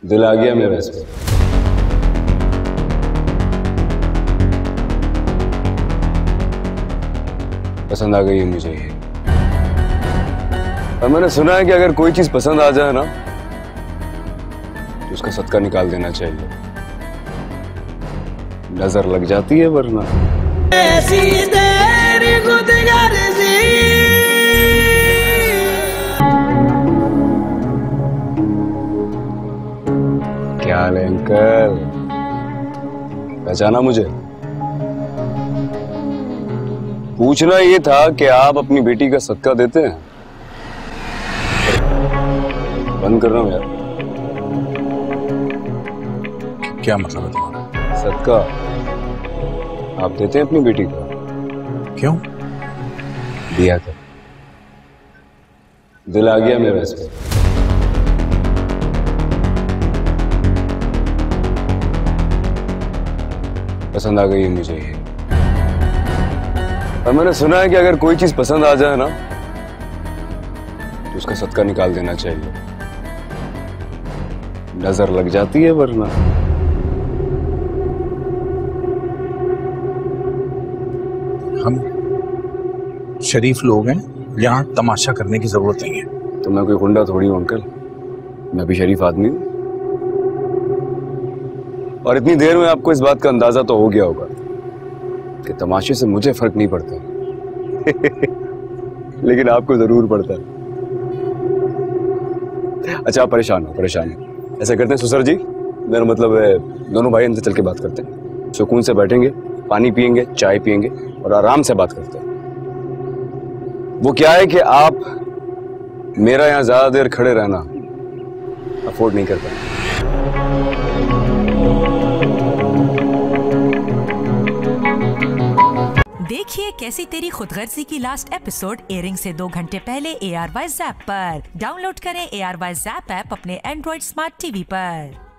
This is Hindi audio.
दिल आ गया मेरा इस पे। पसंद आ गई है मुझे ये। और मैंने सुना है कि अगर कोई चीज पसंद आ जाए ना तो उसका सदका निकाल देना चाहिए, नजर लग जाती है वरना। ऐसी तेरी खुदगर्जी। क्या हाल है अंकल, पहचाना मुझे? पूछना ये था कि आप अपनी बेटी का सदका देते हैं? बंद कर रहा हूं यार। क्या मतलब है तुम्हारा? सदका आप देते हैं अपनी बेटी का? क्यों? दिया था, दिल आ गया मेरा इस पे। पसंद आ गई है मुझे ये। और मैंने सुना है कि अगर कोई चीज पसंद आ जाए ना तो उसका सदका निकाल देना चाहिए, नजर लग जाती है वरना। हम शरीफ लोग हैं, यहाँ तमाशा करने की जरूरत नहीं है। तो मैं कोई गुंडा थोड़ी हूं अंकल, मैं भी शरीफ आदमी हूं। और इतनी देर में आपको इस बात का अंदाजा तो हो गया होगा कि तमाशे से मुझे फर्क नहीं पड़ता लेकिन आपको जरूर पड़ता है। अच्छा आप परेशान हो? ऐसा करते हैं ससुर जी, मेरा मतलब है दोनों भाई अंदर चल के बात करते हैं, सुकून से बैठेंगे, पानी पियेंगे, चाय पियेंगे और आराम से बात करते हैं। वो क्या है कि आप मेरा यहां ज्यादा देर खड़े रहना अफोर्ड नहीं कर पाएंगे। देखिए कैसी तेरी खुदगर्जी की लास्ट एपिसोड एयरिंग से 2 घंटे पहले ARY Zap पर। डाउनलोड करें ARY Zap ऐप अपने एंड्रॉइड स्मार्ट टीवी पर।